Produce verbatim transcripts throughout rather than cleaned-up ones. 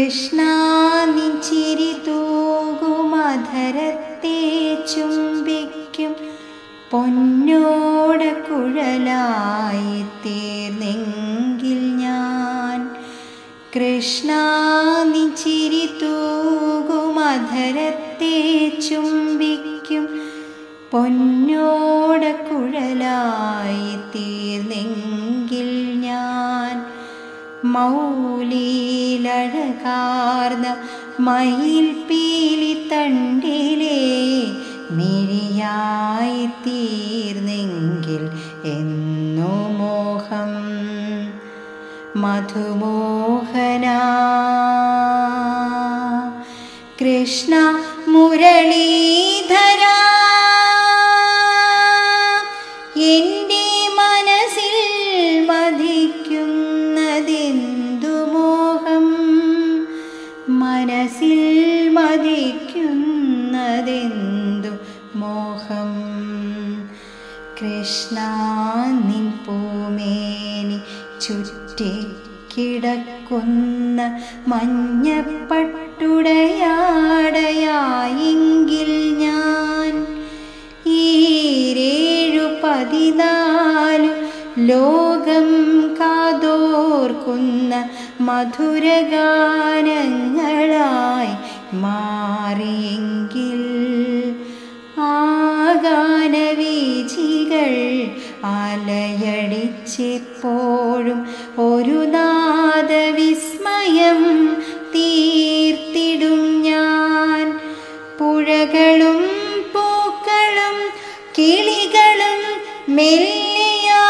കൃഷ്ണ നിൻ ചിരി തൂകുമധരത്തെ ചുംബിക്കും പൊന്നോട കുഴലായി തീർന്നെങ്കിൽ ഞാൻ. കൃഷ്ണ നിൻ ചിരി തൂകുമധരത്തെ ചുംബിക്കും പൊന്നോട കുഴലായി തീർന്നെങ്കിൽ ഞാൻ. മൗലിയിലഴകാർന്ന മയിൽ പീലി തണ്ടിലെ മിഴിയായി തീർന്നെങ്കിൽ എന്നു മോഹം. മധുമോഹന കൃഷ്ണ മുരളീധര എൻ്റെ മനസ്സിൽ മതിക്കുന്നതെന്തു മോഹം. മനസ്സിൽ മതിക്കുന്നതെന്തു മോഹം. കൃഷ്ണ നിൻ പൂമേനി ചുറ്റിക്കിടക്കുന്ന മഞ്ഞപ്പട്ടുടയാടയായെങ്കിൽ ഞാൻ. ഈരേഴു പതിനാലു ലോകം കാതോർക്കുന്ന മധുരഗാനങ്ങളായി മാറിയെങ്കിൽ. ആഗാനവീചികൾ അലയടിച്ചെപ്പോഴും ഒരു നാദവിസ്മയം തീർത്തിടും ഞാൻ. പുഴകളും പൂക്കളും കിളികളും മെല്ലിയാ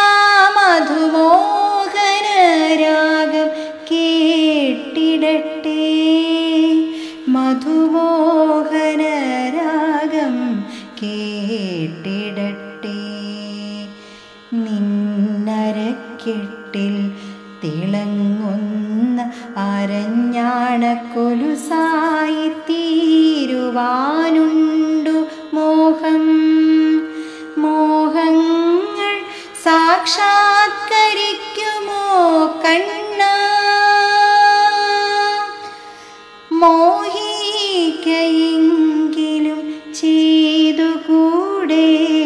മധുമോഹനരാഗം കേട്ടിടട്ടെ. മധുമോഹനരാഗം കേട്ടിടട്ടെ. നിന്നരക്കെട്ടിൽ തിളങ്ങുന്ന അരഞ്ഞാണക്കൊലുസായി തീരുവാനുണ്ടു മോഹം. മോഹങ്ങൾ സാക്ഷാത്കരിക്കുമോ കണ്ണ. മോഹിക്കയെങ്കിലും ചെയ്തുകൂടെ